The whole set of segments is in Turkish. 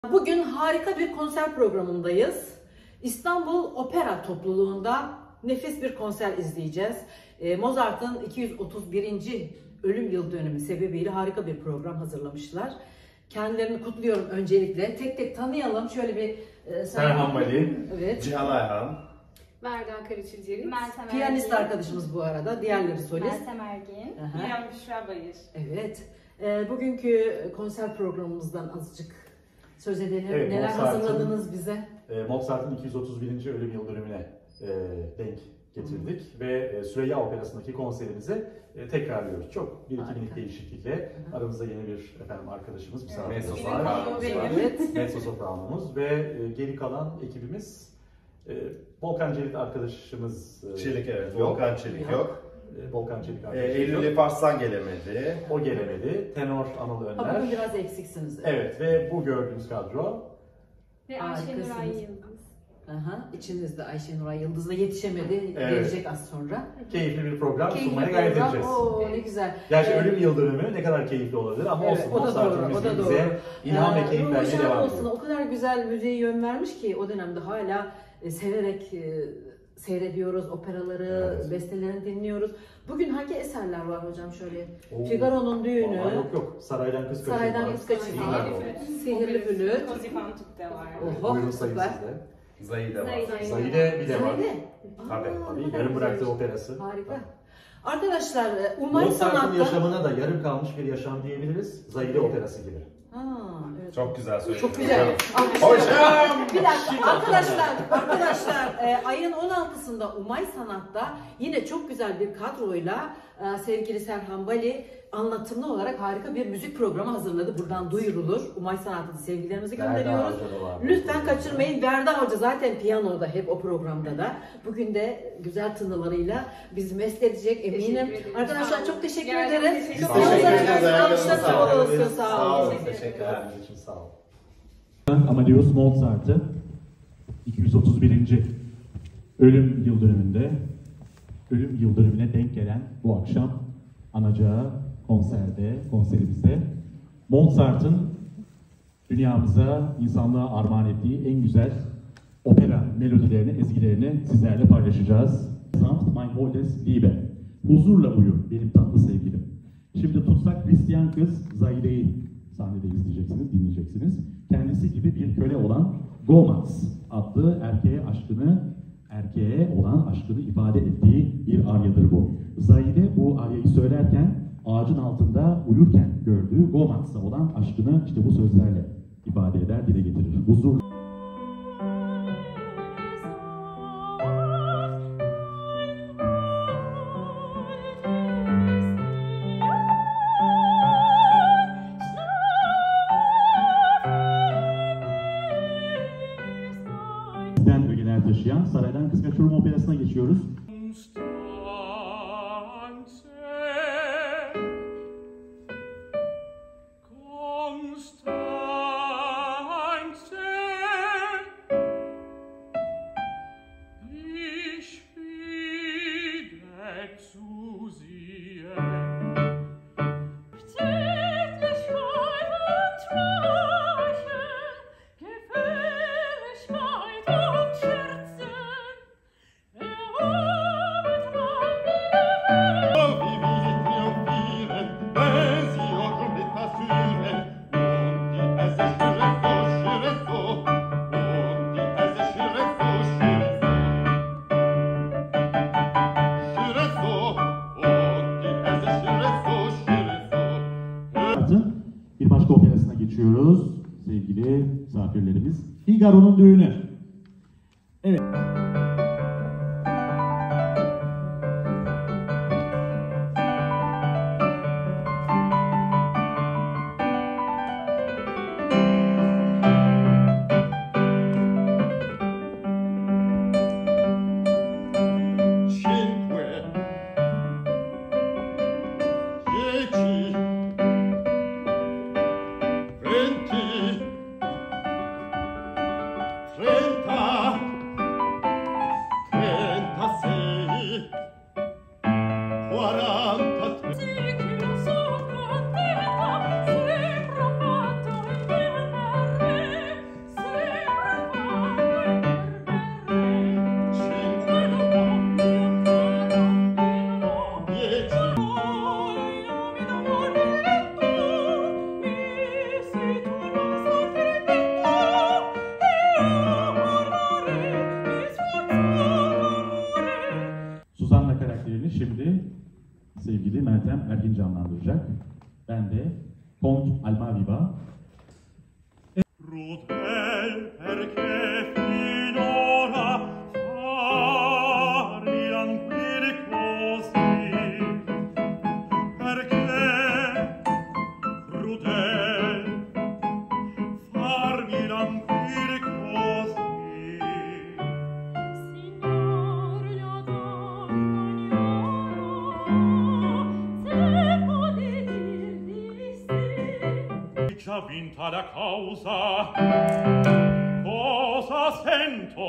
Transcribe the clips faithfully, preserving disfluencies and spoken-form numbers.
Bugün harika bir konser programındayız. İstanbul Opera Topluluğu'nda nefis bir konser izleyeceğiz. Mozart'ın iki yüz otuz birinci ölüm yıl dönümü sebebiyle harika bir program hazırlamışlar. Kendilerini kutluyorum öncelikle. Tek tek tanıyalım. Şöyle bir... E, Serhan Bali, evet. Cihan Ayhan, Merdan Karaçilcerit, Meltem piyanist arkadaşımız bu arada. Diğerleri solist. Meltem Ergin, İrem Büşra Bayır. Evet. E, bugünkü konser programımızdan azıcık söz edelim. Evet, Neler hazırladınız bize? E, Mozart'ın iki yüz otuz birinci ölüm yıl dönümüne e, denk getirdik. Hı. Ve e, Süreyya Operası'ndaki konserimizi e, tekrarlıyoruz. Çok bir iki minik değişiklikle. Hı. Aramızda yeni bir efendim arkadaşımız, misafirimiz var. Evet. Mezzo-sopranımız ve e, geri kalan ekibimiz e, Volkan Çelik arkadaşımız. E, Çelik evet, yok. Volkan Çelik yok. yok. E, Volkan Çelik e, arkadaşımız Eylül yok. Farslan gelemedi. O gelemedi. Tenor Anıl Önder. Ama bugün biraz eksiksiniz. Evet ve bu gördüğünüz kadro. Ve Ayşe Nuray Yıldız. Aha, içinizde Ayşe Nuray Yıldız'la yetişemedi, evet. Gelecek az sonra. Keyifli bir program keyifli sunmaya program. gayret edeceğiz. Oo, ne güzel. Gerçi evet. ölüm yıl dönümü ne kadar keyifli olabilir ama evet, olsun. O da doğru, o da doğru. Bize ilham ee, ve keyif vermeye devam olsun. ediyor. O kadar güzel müziğe yön vermiş ki o dönemde hala e, severek e, seyrediyoruz operaları, evet. bestelerini dinliyoruz. Bugün hangi eserler var hocam şöyle? Oo. Figaro'nun düğünü. Aa, yok yok. Saraydan Kız Kaçırma. Saraydan Kız Kaçırma. Sihirli Flüt. Kozifantuk'ta var. Oho, buyurun sayın süper. sizde. Zahide var. Zahide bir de var. Zahide. Tabii tabii. Yarım bıraktığı operası. Harika. Arkadaşlar, Umay Mozart'ın Sanat'ta... yaşamına da yarım kalmış bir yaşam diyebiliriz. Zahide operası gibi. Ha, evet. Çok güzel söyledin. Çok güzel. Hocam! Bir dakika arkadaşlar, arkadaşlar e, ayın on altısında Umay Sanat'ta yine çok güzel bir kadroyla e, sevgili Serhan Bali anlatımlı olarak harika bir müzik programı hazırladı. Buradan duyurulur. Umay Sanat'ta sevgilerimizi gönderiyoruz. Lütfen kaçırmayın. Verda Hoca zaten piyanoda hep o programda da. Bugün de güzel tınılarıyla bizi mest edecek eminim. Arkadaşlar çok teşekkür ederiz. Çok teşekkür ederiz. Sağ olun. Sağ olun. Teşekkürler için sağ olun. Amadeus Mozart'ı iki yüz otuz birinci ölüm yıl dönümünde ölüm yıl dönümüne denk gelen bu akşam anacağı konserde, konserimizde Mozart'ın dünyamıza, insanlığa armağan ettiği en güzel opera melodilerini, ezgilerini sizlerle paylaşacağız. Sanft mein holdes Liebe. Huzurla uyu benim tatlı sevgilim. Şimdi tutsak Hristiyan kız Zahide'yi sahnede izleyeceksiniz, dinleyeceksiniz. Kendisi gibi bir köle olan Gomaz adlı erkeğe aşkını, erkeğe olan aşkını ifade ettiği bir aryadır bu. Zahide bu aryayı söylerken ağacın altında uyurken gördüğü Gomaz'la olan aşkını işte bu sözlerle ifade eder, dile getirir. Huzur. Ögeler taşıyan Saraydan Kız Kaçırma Operası'na geçiyoruz. Bir başka operasına geçiyoruz sevgili misafirlerimiz. Figaro'nun düğünü. Evet. Trenta Crudel perché finora farmi languire così, perché crudel farmi languire così. Signor, gli ho se potete dirgli sì. Già vinta la causa, cosa sento?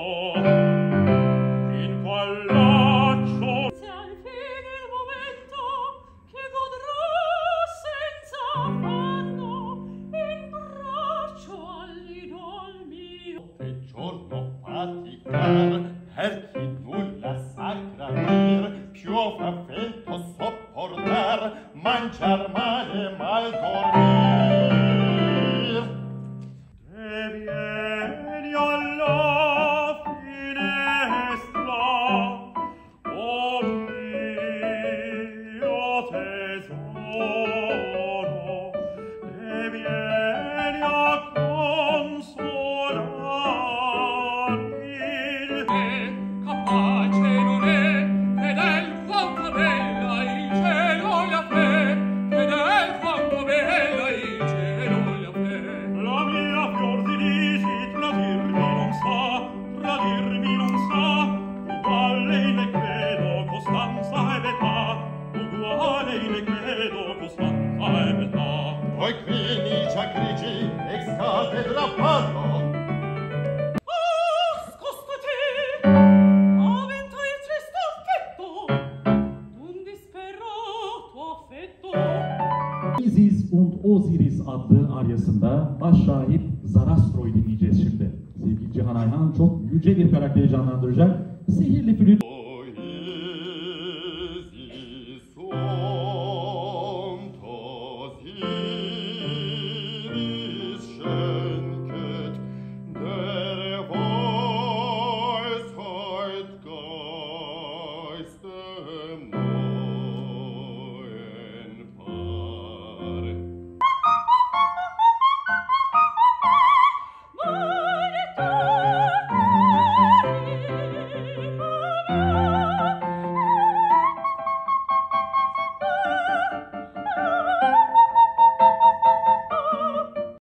In qual laccio Se al fine il momento che godrò senza affanno in braccio all'idol mio. e giorno faticar, per chi nulla sa granir, più affetto sopportar, mangiar male, mal dormir. E vieni alla finestra, o mio tesoro, e vieni a consolarmi. Capace non è, fedel quanto bella il cielo e la fe, fedel quanto bella il cielo e la fe. La mia fior di lisi tradirmi non sa, tradirmi non sa, uguale ne credo costanza e betà, uguale ne credo costanza e betà. Poi quini già grigi, ex cattedra parlo. Ah, scostati! Aventa il tristo affetto d'un disperato affetto. Isis und Osiris adlı aryasında baş şahip Zarastro'yu dinleyeceğiz şimdi. Sevgili Cihan Ayhan çok yüce bir karakteri canlandıracak. Sihirli flüt